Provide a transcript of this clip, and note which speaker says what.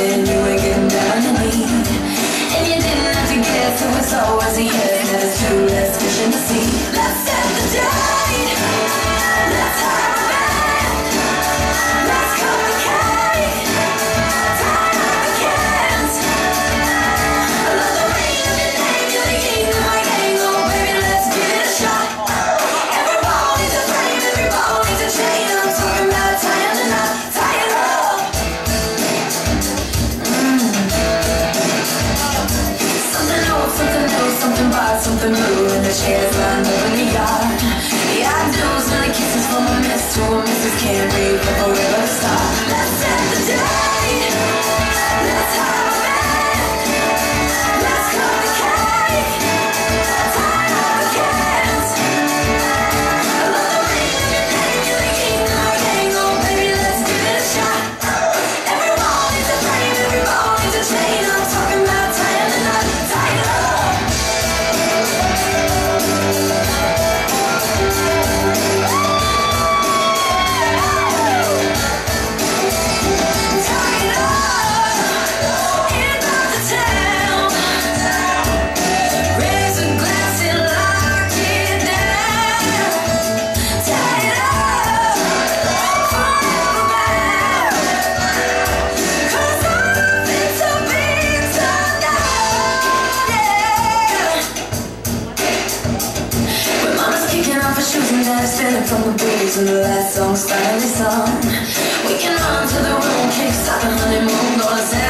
Speaker 1: then you ain't getting down on your knee. And you didn't have to guess who it's always a yes. Now there's two less fish in the sea. Let's set the date. Let's have a band. Let's cut the cake. Tie up the cans. I love the ring of your name. You're the yin of my gang. Oh baby, let's give it a shot. Every ball needs a frame. Every ball needs a chain. I'm talking about tying the knot. Tie it up. Something old, something new, something bright, something blue. And the chairs lined up in the yard. The I do's and the kisses from a miss to a Mrs. Can't wait for forever to start. Let's set the date. Let's have a band. Let's cut the cake. Tie up the cans. I love the ring of your name. You're the king of my gang. Oh baby, let's give it a shot. Every ball needs a frame. Every ball needs a chain. I'm talking about tying the knot. Tie it up. Spinning from the blues and the last song's finally sung. We can run to the room, kickstart the honeymoon, gonna say